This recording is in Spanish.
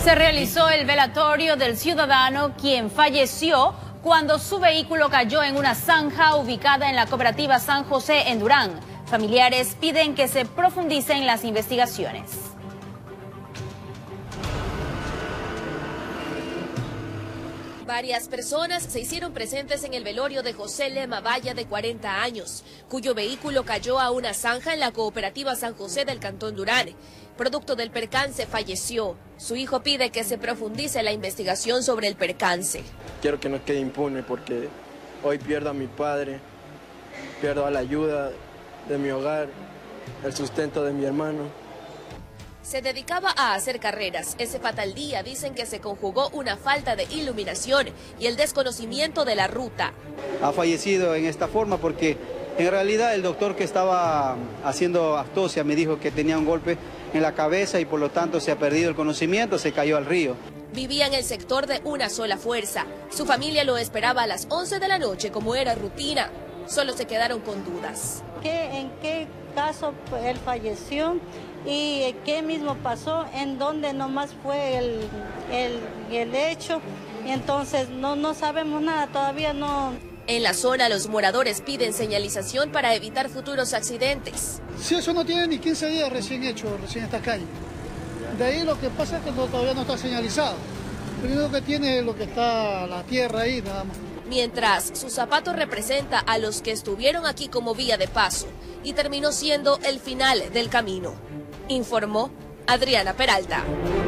Se realizó el velatorio del ciudadano quien falleció cuando su vehículo cayó en una zanja ubicada en la cooperativa San José en Durán. Familiares piden que se profundicen las investigaciones. Varias personas se hicieron presentes en el velorio de José Lema Valla, de 40 años, cuyo vehículo cayó a una zanja en la cooperativa San José del Cantón Durán. Producto del percance falleció. Su hijo pide que se profundice la investigación sobre el percance. Quiero que no quede impune porque hoy pierdo a mi padre, pierdo a la ayuda de mi hogar, el sustento de mi hermano. Se dedicaba a hacer carreras. Ese fatal día dicen que se conjugó una falta de iluminación y el desconocimiento de la ruta. Ha fallecido en esta forma porque en realidad el doctor que estaba haciendo autopsia me dijo que tenía un golpe en la cabeza y por lo tanto se ha perdido el conocimiento, se cayó al río. Vivía en el sector de una sola fuerza. Su familia lo esperaba a las 11 de la noche como era rutina. Solo se quedaron con dudas. ¿En qué caso él falleció? ¿Y qué mismo pasó? ¿En dónde nomás fue el hecho? Y entonces no sabemos nada, todavía no. En la zona los moradores piden señalización para evitar futuros accidentes. Sí, eso no tiene ni 15 días recién hecho, recién esta calle. De ahí lo que pasa es que todavía no está señalizado. Lo único que tiene es lo que está la tierra ahí, nada más. Mientras su zapato representa a los que estuvieron aquí como vía de paso y terminó siendo el final del camino, informó Adriana Peralta.